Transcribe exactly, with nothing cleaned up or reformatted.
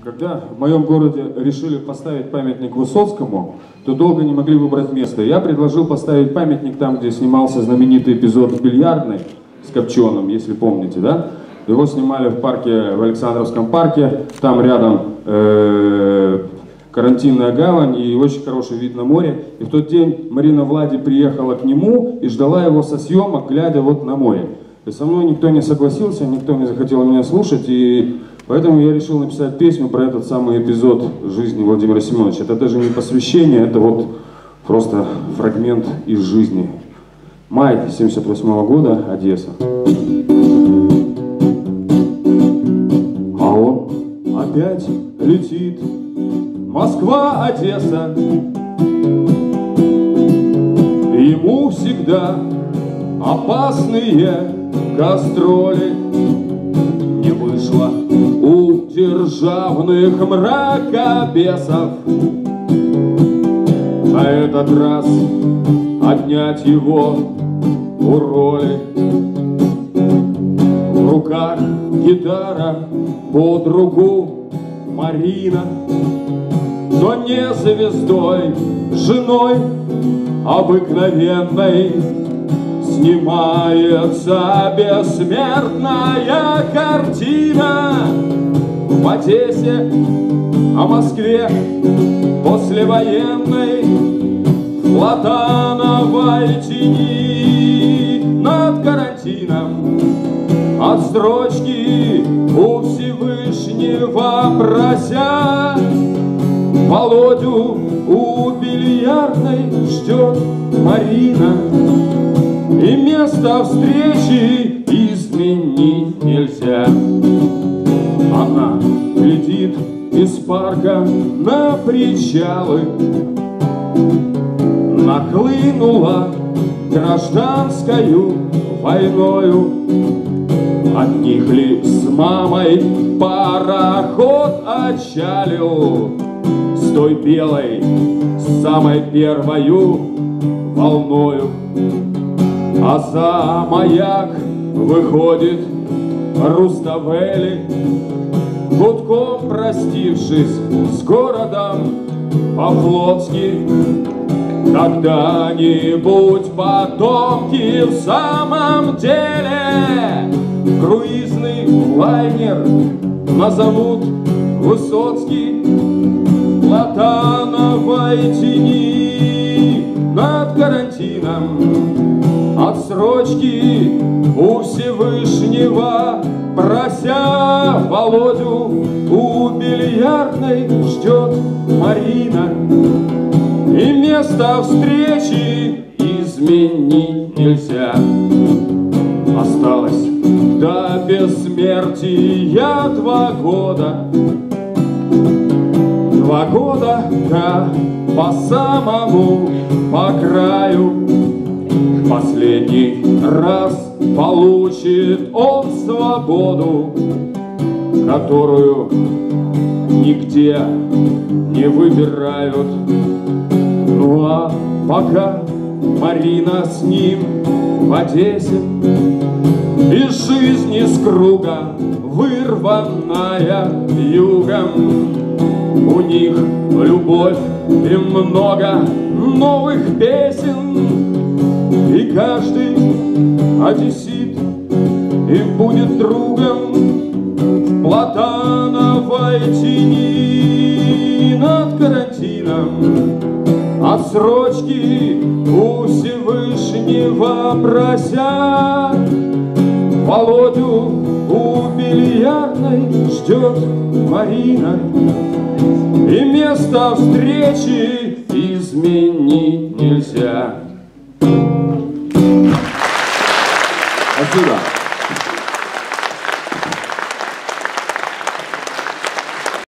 Когда в моем городе решили поставить памятник Высоцкому, то долго не могли выбрать место. Я предложил поставить памятник там, где снимался знаменитый эпизод в бильярдной с Копченым, если помните, да? Его снимали в парке, в Александровском парке, там рядом э, карантинная гавань и очень хороший вид на море. И в тот день Марина Влади приехала к нему и ждала его со съемок, глядя вот на море. И со мной никто не согласился, никто не захотел меня слушать, и поэтому я решил написать песню про этот самый эпизод жизни Владимира Семеновича. Это даже не посвящение, это вот просто фрагмент из жизни. Май семьдесят восьмого года, Одесса. А он опять летит, Москва, Одесса. Ему всегда опасные гастроли. Не вышло у державных мракобесов на этот раз отнять его у роли. В руках гитара, под руку Марина, но не звездой, женой обыкновенной снимается бессмертная картина в Одессе, о Москве послевоенной, в платановой тени над карантином. От строчки у Всевышнего прося, Володю у бильярдной ждет Марина. И место встречи изменить нельзя. Она глядит из парка на причалы. Нахлынула гражданскою войною. От них ли с мамой пароход отчалил с той белой, самой первою волною. А за маяк выходит Руставели, гудком простившись с городом по-флотски. Когда-нибудь потомки в самом деле круизный лайнер назовут Высоцкий. Платановой тени над карантином, отсрочки у Всевышнего прося, Володю у бильярдной ждет Марина. И место встречи изменить нельзя. Осталось до бессмертия два года. Два года, да, по самому, по краю. Последний раз получит он свободу, которую нигде не выбирают. Ну а пока Марина с ним в Одессе, из жизни с круга вырванная югом. У них любовь и много новых песен, и каждый одессит и будет другом в платановой тени над карантином. Отсрочки у Всевышнего прося, Володю у бильярдной ждет Марина. И место встречи изменить нельзя. Спасибо.